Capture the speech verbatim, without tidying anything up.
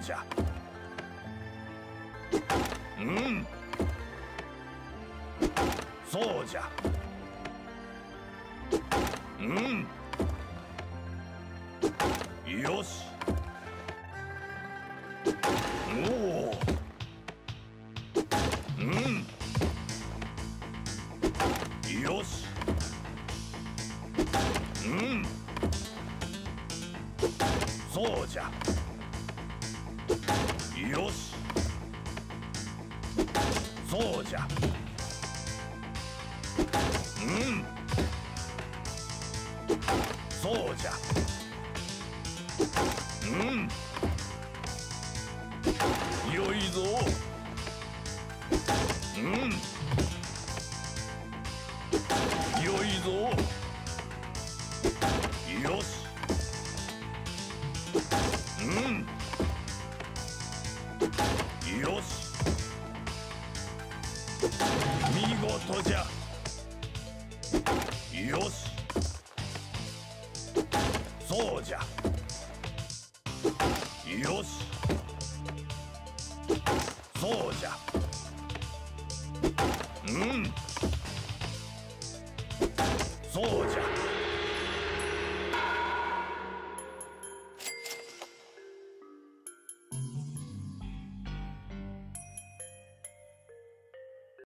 そうじゃ。うん、そうじゃ。うん、よし。おお、うん、よし。うん、そうじゃ。よし。そうじゃ。うん、そうじゃ。うん、よいぞ。うん、よいぞ。よし。うん、よし。見事じゃ。よし。そうじゃ。よし。そうじゃ。うん、そうじゃ。